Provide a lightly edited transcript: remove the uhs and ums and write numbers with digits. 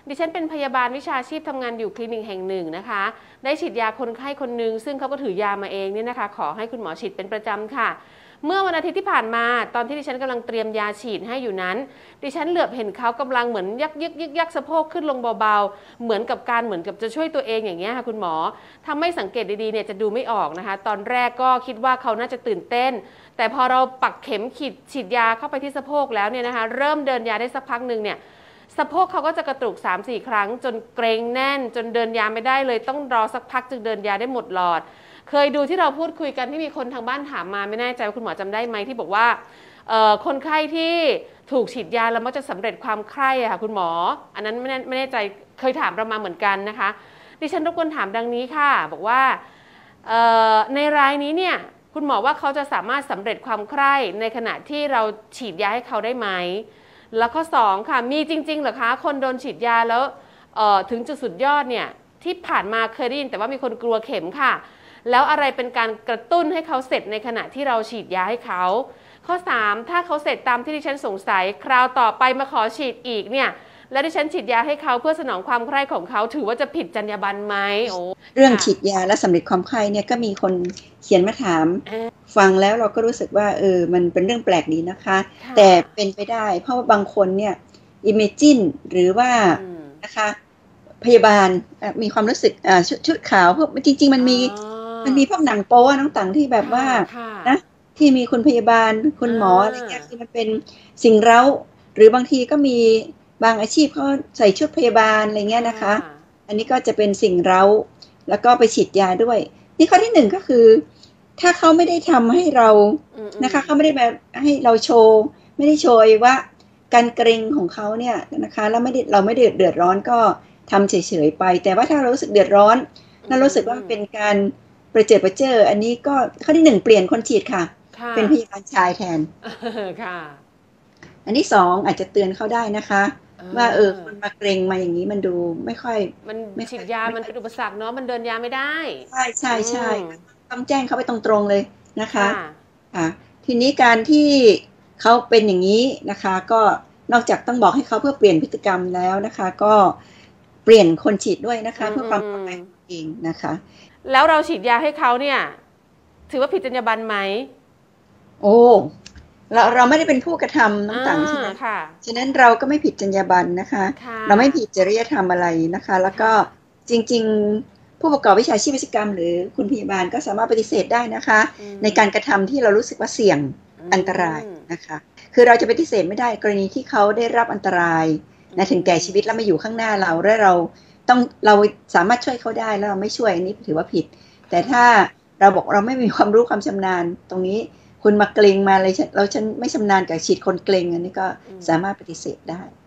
ดิฉันเป็นพยาบาลวิชาชีพทำงานอยู่คลินิกแห่งหนึ่งนะคะได้ฉีดยาคนไข้คนหนึ่งซึ่งเขาก็ถือยามาเองเนี่ยนะคะขอให้คุณหมอฉีดเป็นประจำค่ะเมื่อวันอาทิตย์ที่ผ่านมาตอนที่ดิฉันกำลังเตรียมยาฉีดให้อยู่นั้นดิฉันเหลือบเห็นเขากำลังเหมือนยักสะโพกขึ้นลงเบาๆเหมือนกับจะช่วยตัวเองอย่างเงี้ยค่ะคุณหมอถ้าไม่สังเกตดีๆเนี่ยจะดูไม่ออกนะคะตอนแรกก็คิดว่าเขาน่าจะตื่นเต้นแต่พอเราปักเข็มฉีดยาเข้าไปที่สะโพกแล้วเนี่ยนะคะเริ่มเดินยาได้สักพักหนึ่งเนี่ยสะโพกเขาก็จะกระตุก 3-4 ครั้งจนเกรงแน่นจนเดินยาไม่ได้เลยต้องรอสักพักจึงเดินยาได้หมดหลอดเคยดูที่เราพูดคุยกันที่มีคนทางบ้านถามมาไม่แน่ใจว่าคุณหมอจำได้ไหมที่บอกว่าคนไข้ที่ถูกฉีดยาแล้วมักจะสำเร็จความใคร่ค่ะคุณหมออันนั้นไม่แน่ใจเคยถามเรามาเหมือนกันนะคะดิฉันรบกวนถามดังนี้ค่ะบอกว่าในรายนี้เนี่ยคุณหมอว่าเขาจะสามารถสำเร็จความใคร่ในขณะที่เราฉีดยาให้เขาได้ไหมแล้วข้อ2ค่ะมีจริงๆเหรอคะคนโดนฉีดยาแล้วถึงจุดสุดยอดเนี่ยที่ผ่านมาเคยได้ยินแต่ว่ามีคนกลัวเข็มค่ะแล้วอะไรเป็นการกระตุ้นให้เขาเสร็จในขณะที่เราฉีดยาให้เขาข้อ3ถ้าเขาเสร็จตามที่ดิฉันสงสัยคราวต่อไปมาขอฉีดอีกเนี่ยแล้วดิฉันฉีดยาให้เขาเพื่อสนองความใคร่ของเขาถือว่าจะผิดจรรยาบรรณไหมเรื่องฉีดยาและสำเร็จความใคร่เนี่ยก็มีคนเขียนมาถามฟังแล้วเราก็รู้สึกว่ามันเป็นเรื่องแปลกดีนะคะแต่เป็นไปได้เพราะว่าบางคนเนี่ยอิเมจินหรือว่านะคะพยาบาลมีความรู้สึกชุดขาวพวกจริงๆมันมีพวกหนังโป๊น้องต่างที่แบบว่านะที่มีคุณพยาบาลคุณหมออะไรเงี้ยคือมันเป็นสิ่งเร้าหรือบางทีก็มีบางอาชีพเขาใส่ชุดพยาบาลอะไรเงี้ยนะคะอันนี้ก็จะเป็นสิ่งเร้าแล้วก็ไปฉีดยาด้วยนี่ข้อที่1ก็คือถ้าเขาไม่ได้ทำให้เรานะคะเขาไม่ได้แบบให้เราโชว์ไม่ได้โชว์ว่าการเกรงของเขาเนี่ยนะคะแล้วเราไม่ได้เดือดร้อนก็ทำเฉยๆไปแต่ว่าถ้าเรารู้สึกเดือดร้อนแล้วรู้สึกว่าเป็นการประเจิดประเจ้ออันนี้ก็ข้อที่1เปลี่ยนคนฉีดค่ะเป็นพยาบาลชายแทนค่ะอันที่2อาจจะเตือนเขาได้นะคะว่าคนมาเกรงมาอย่างนี้มันดูไม่ค่อยมันฉีดยามันเป็นอุปสรรคเนาะมันเดินยาไม่ได้ใช่ต้องแจ้งเขาไปตรงๆเลยนะคะทีนี้การที่เขาเป็นอย่างนี้นะคะก็นอกจากต้องบอกให้เขาเพื่อเปลี่ยนพฤติกรรมแล้วนะคะก็เปลี่ยนคนฉีดด้วยนะคะเพื่อความปลอดภัยเองนะคะแล้วเราฉีดยาให้เขาเนี่ยถือว่าผิดจรรยาบรรณไหมโอ้เราไม่ได้เป็นผู้กระทำต่างๆใช่ไหมฉะนั้นเราก็ไม่ผิดจรรยาบรรณนะคะเราไม่ผิดจริยธรรมอะไรนะคะแล้วก็จริงๆผู้ประกอบวิชาชีพเภสัชกรรมหรือคุณพยาบาลก็สามารถปฏิเสธได้นะคะในการกระทำที่เรารู้สึกว่าเสี่ยงอันตรายนะคะคือเราจะปฏิเสธไม่ได้กรณีที่เขาได้รับอันตรายนะถึงแก่ชีวิตแล้วมาอยู่ข้างหน้าเราและเราสามารถช่วยเขาได้แล้วเราไม่ช่วยอันนี้ถือว่าผิดแต่ถ้าเราบอกเราไม่มีความรู้ความชำนาญตรงนี้คุณมาเกรงมาเลยฉันไม่ชำนาญกับฉีดคนเกรงอันนี้ก็สามารถปฏิเสธได้